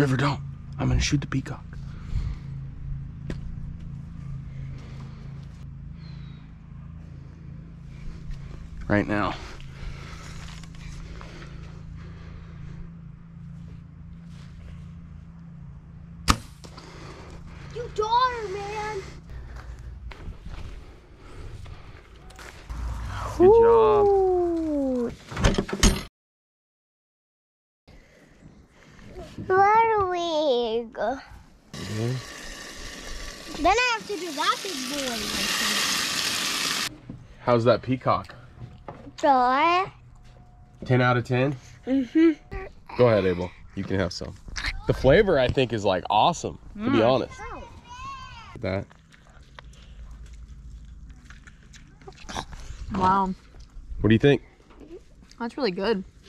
River, don't. I'm gonna shoot the peacock. Right now. You daughter, man. Good job. Where do we go? Okay. Then I have to do that big boy. How's that peacock? 10 out of 10? Mm-hmm. Go ahead, Abel. You can have some. The flavor, I think, is like awesome, to be honest. That. Wow. What do you think? That's really good.